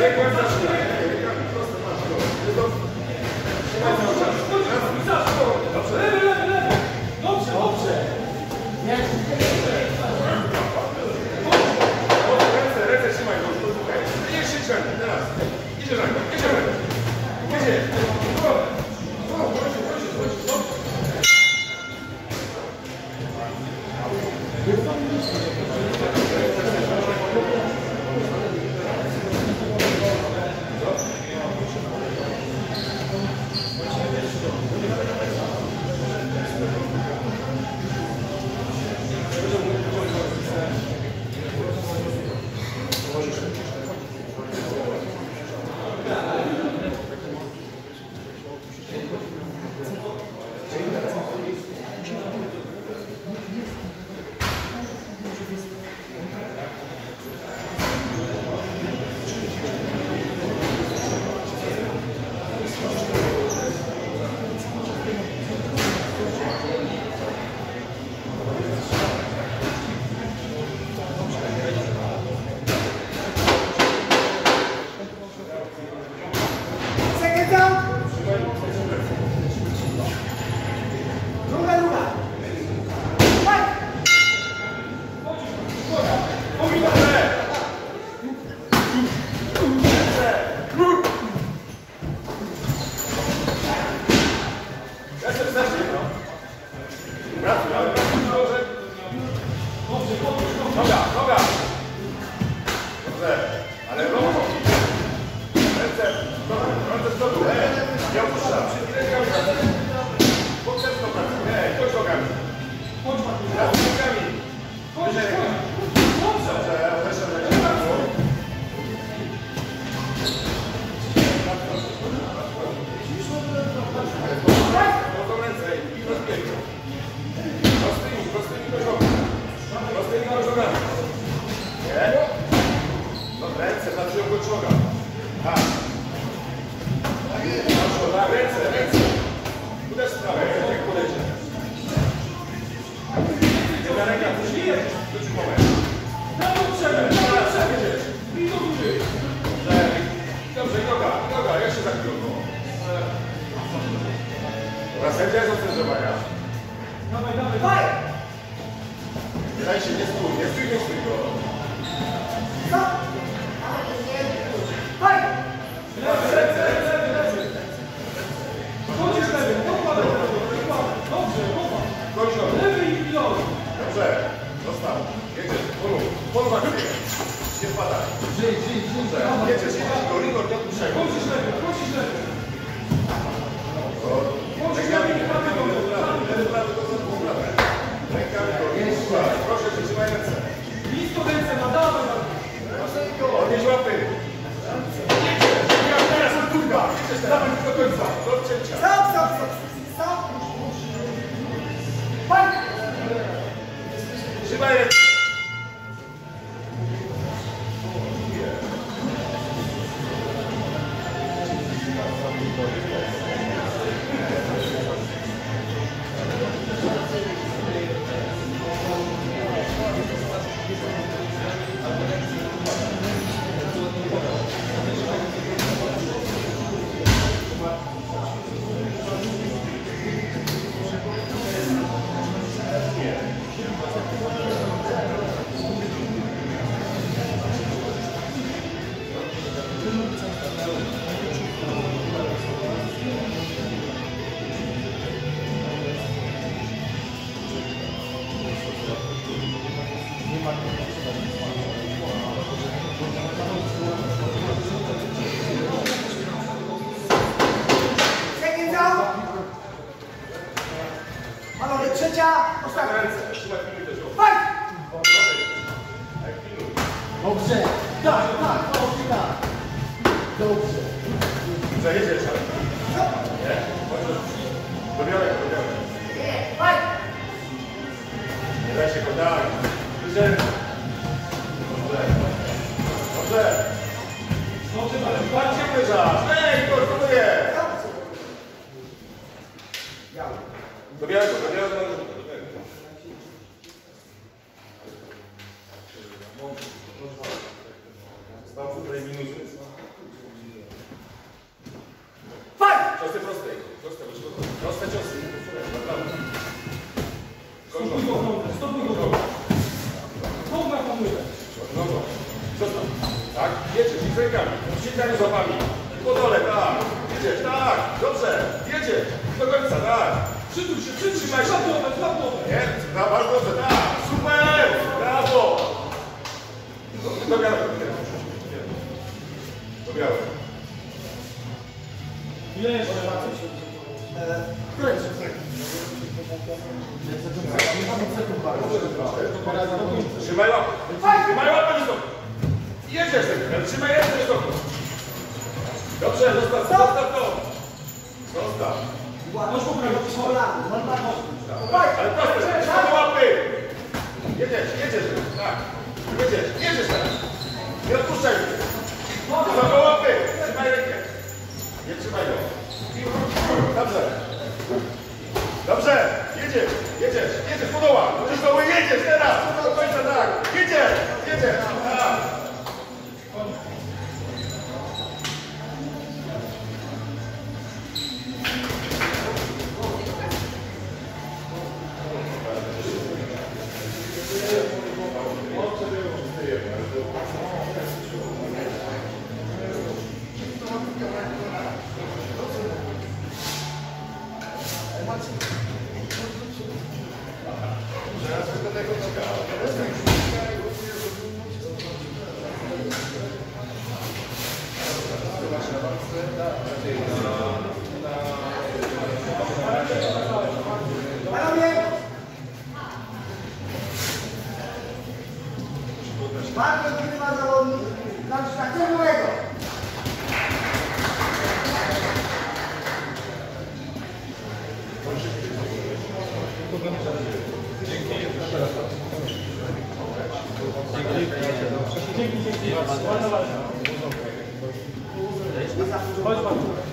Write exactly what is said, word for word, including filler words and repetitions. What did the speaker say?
Tam tutaj minuty. ściąganiu złapami. Po dole, tak. Jedziesz, tak. Dobrze. Jedziesz. Do końca, tak. Przytul się, przytrzymaj się. Złap głowę, złap głowę. Nie? No, bardzo dobrze, tak. Super. Brawo. Do białego. Do białego. Ile jeszcze? Kręć. Trzymaj łapę. Trzymaj łapę wysoko. Jedziesz ten. Trzymaj jeszcze wysoko. Dobrze, zostaw, zostaw to. Zostaw. Masz poprawić. Ale proste, trzymaj łapy. Jedziesz, jedziesz. Tak. Jedziesz, jedziesz teraz. Nie odpuszczaj mnie. Trzymaj łapy. Trzymaj rękę. Nie trzymaj go. Dobrze. Dobrze. Jedziesz, jedziesz, jedziesz po dołach. Możesz doły, jedziesz teraz. Do końca tak. Jedziesz, jedziesz. Tak. Bardzo kilka zawodników na sztacjonowego. Dzięki, dzięki. Chodź,